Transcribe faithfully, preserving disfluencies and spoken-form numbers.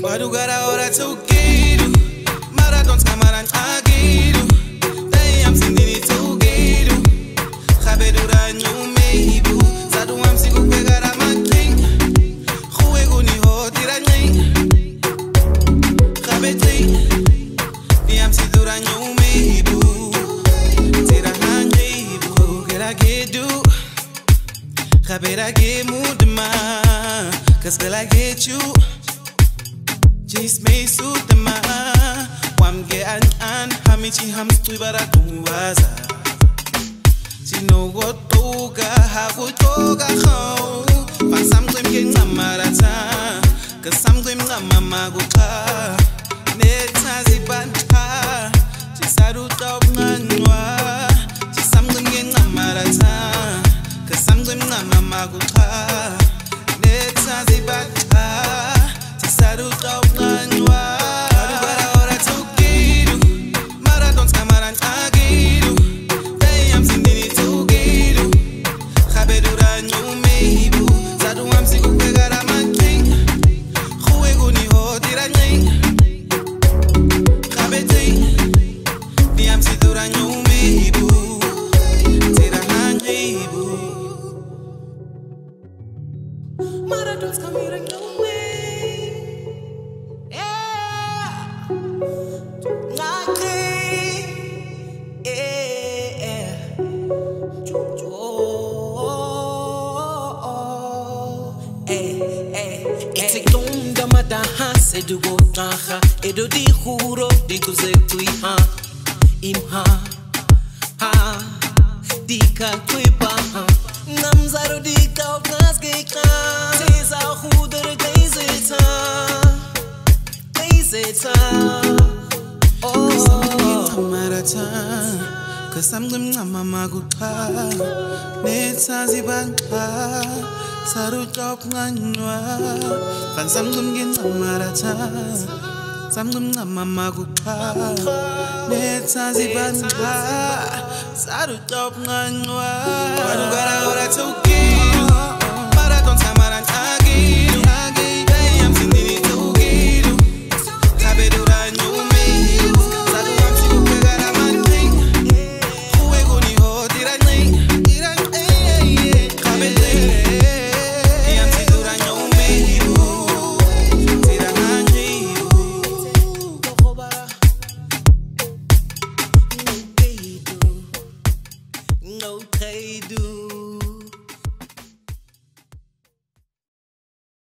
Madugara ora tukiru Marathon kamaran agiru Dayam sindini tukiru Khabedura nyumeibu Sadu amsiku kwegara making Khuwe guni hotira nying Khabedri Diyam sidura nyumeibu Tira hangibu Gera gedu Khabera ge mudma Cause girl I get you Just me suit the ma Wam ge an an Hamichi ham stui bara kuwaza She know what toga Hagu toga khau Fan sam glim ge ngamarata Cause sam glim ngamamaguka Neta zibanta She saru top nganwa She sam glim ge ngamarata Cause sam glim ngamamaguka Neta zibanta She saru top Marathons come here and know me. Yeah. Naki. Yeah. Oh. Eh, eh. Itikunda madaha sedugo taha. Edo di huro di kuzekui ha. Imha. Ha. Di kakwipa ha. Namzaro di kaukas gekra. Cause I'm glim ngamamaguka Neta zibanta Saru top nganwa Fan sam glim gin samarata Sam glim ngamamaguka Neta zibanta Saru top nganwa Madugara ora tukiru Marathon kamaran agiru Dayam sindini tukiru Khabedura nyumeibu Sadu amsiku kwegara making Khuwe guni hotira nying Khabedri Diyam sidura nyumeibu Tira hangibu No kaidu No kaidu